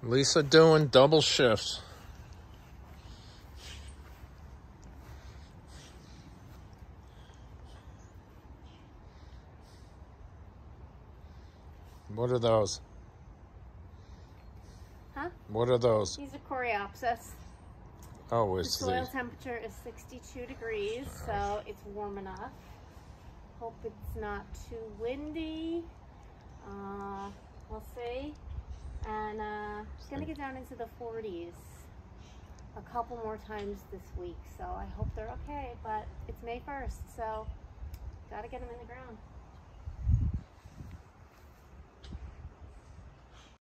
Lisa doing double shifts. What are those? Huh? What are those? These are Coreopsis. Oh, The it's soil temperature is 62 degrees, so it's warm enough. Hope it's not too windy. We'll see. And it's going to get down into the 40s a couple more times this week, so I hope they're okay. But it's May 1st, so got to get them in the ground.